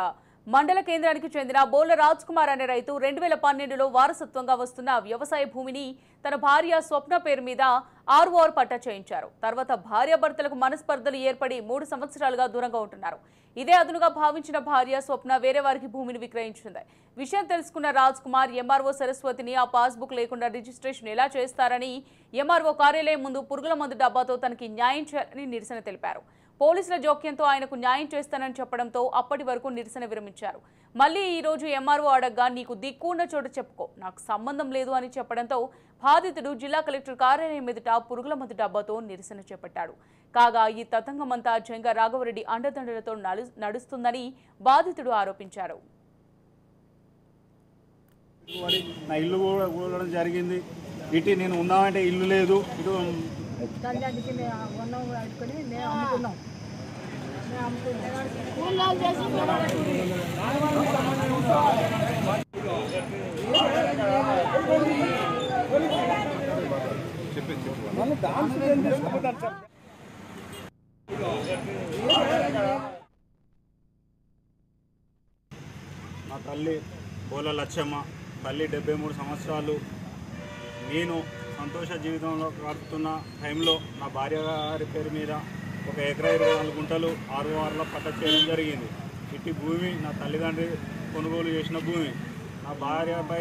మండల కేంద్రానికి చెందిన బోల రాజ్ కుమార్ అనే రైతు 2012లో వారసత్వంగా వస్తున్న వ్యవసాయ భూమిని తన భార్య స్వప్న పేరు మీద ఆర్ఓఆర్ పట్టా చేయించారు. తర్వాత భార్యాభర్తలకు మనస్పర్ధలు ఏర్పడి 3 సంవత్సరాలుగా దూరంగా ఉంటున్నారు. ఇదే అదునుగా భావించిన భార్య స్వప్న వేరే వారికి భూమిని విక్రయించింది. విషయం తెలుసుకున్న రాజ్ కుమార్ ఎంఆర్ఓ సరస్వతిని ఆ పాస్బుక్ లేకుండా రిజిస్ట్రేషన్ ఎలా చేస్తారని ఎంఆర్ఓ కార్యాలయం ముందు పురుగుల మందు డబ్బాతో తనకి న్యాయం చేయాలని నిరసన తెలిపారు. పోలీసుల జోక్యంతో ఆయనకు న్యాయం చేస్తానని చెప్పడంతో అప్పటి వరకు నిరసన విరమించారు. మళ్లీ ఈ రోజు ఎంఆర్ఓ అడగ్గా నీకు దిక్కున్న చోట చెప్పుకో, నాకు సంబంధం లేదు అని చెప్పడంతో బాధితుడు జిల్లా కలెక్టర్ కార్యాలయం ఎదుట పురుగుల మందు డబ్బాతో నిరసన చేపట్టాడు. కాగా ఈ తతంగమంతా జంగ రాఘవరెడ్డి అండదండలతో నడుస్తుందని బాధితుడు ఆరోపించారు. నా ఇల్లు కూడా జరిగింది. ఇటు నేను ఉన్నామంటే ఇల్లు లేదు. ఇటు మా తల్లి బోల లచ్చమ్మ, తల్లి 73 సంవత్సరాలు. నేను సంతోష జీవితంలో గడుపుతున్న టైంలో నా భార్య గారి పేరు మీద 1 ఎకరా 24 గుంటలు ఆర్ఓఆర్లో పట్టా చేయడం జరిగింది. ఇట్టి భూమి నా తల్లిదండ్రి కొనుగోలు చేసిన భూమి. నా భార్యపై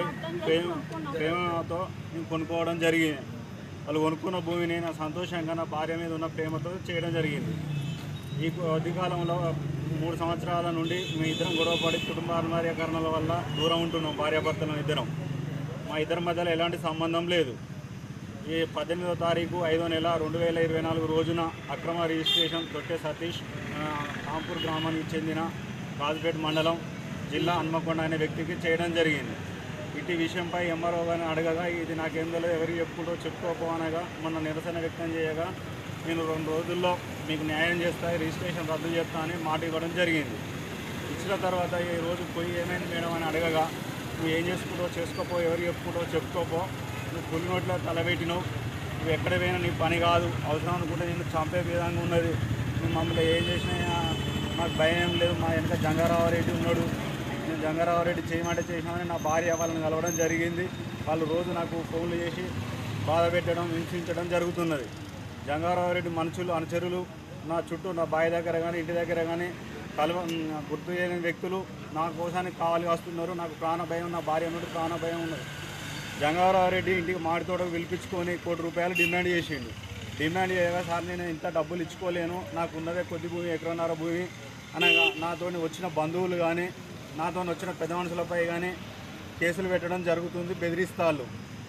ప్రేమతో నేను కొనుక్కోవడం జరిగింది. వాళ్ళు కొనుక్కున్న భూమిని నా సంతోషంగా నా భార్య మీద ఉన్న ప్రేమతో చేయడం జరిగింది. ఈ కొద్ది కాలంలో 3 సంవత్సరాల నుండి మేము ఇద్దరం గొడవపడి కుటుంబ అనివార్యకరణల వల్ల దూరం ఉంటున్నాం. భార్యాభర్తలు ఇద్దరం. మా ఇద్దరి మధ్యలో ఎలాంటి సంబంధం లేదు. ఈ 18వ తారీఖు 5వ నెల 2024 రోజున అక్రమ రిజిస్ట్రేషన్ తొట్టె సతీష్ రాంపూర్ గ్రామానికి చెందిన కాజుపేట మండలం జిల్లా హన్మకొండ అనే వ్యక్తికి చేయడం జరిగింది. ఇటు విషయంపై ఎంఆర్ఓ గారిని అడగగా ఇది నాకేందో ఎవరికి చెప్పుకోపోనగా మొన్న నిరసన వ్యక్తం చేయగా నేను 2 రోజుల్లో మీకు న్యాయం చేస్తా, రిజిస్ట్రేషన్ రద్దు చేస్తా అని మాట ఇవ్వడం జరిగింది. ఇచ్చిన తర్వాత ఈ రోజు పోయి ఏమైంది మేడం అని అడగగా నువ్వు ఏం చేసుకోపో, ఎవరు చెప్పుకోపో, నువ్వు పులి నోట్లో తలబెట్టినావు, నువ్వు ఎక్కడ పోయినా నీ పని కాదు, అవసరం అనుకుంటే నేను చంపే విధంగా ఉన్నది, నువ్వు మమ్మల్ని ఏం చేసినా మాకు భయం ఏం లేదు, మా వెనక జంగారావరెడ్డి ఉన్నాడు, నేను జంగారావరెడ్డి చేయమంటే చేసినామని నా భార్య వాళ్ళని కలవడం జరిగింది. వాళ్ళు రోజు నాకు ఫోన్లు చేసి బాధ పెట్టడం, హింసించడం జరుగుతున్నది. జంగారావరెడ్డి మనుషులు అనుచరులు నా చుట్టూ నా బావి దగ్గర కానీ ఇంటి దగ్గర కానీ గుర్తు చేయని వ్యక్తులు నా కోసానికి కావాలి వస్తున్నారు. నాకు ప్రాణ భయం, నా భార్య నుండి ప్రాణ భయం ఉన్నది. జంగారావరెడ్డి ఇంటికి మాడితోటకు పిలిపించుకొని ₹1 కోటి డిమాండ్ చేసిండు. డిమాండ్ చేయగా సార్ నేను ఇంత డబ్బులు ఇచ్చుకోలేను, నాకు ఉన్నదే కొద్ది భూమి, 1.5 ఎకరాల భూమి అనగా నాతో వచ్చిన బంధువులు కానీ నాతో వచ్చిన పెద్ద మనుషులపై కానీ కేసులు పెట్టడం జరుగుతుంది, బెదిరిస్తారు.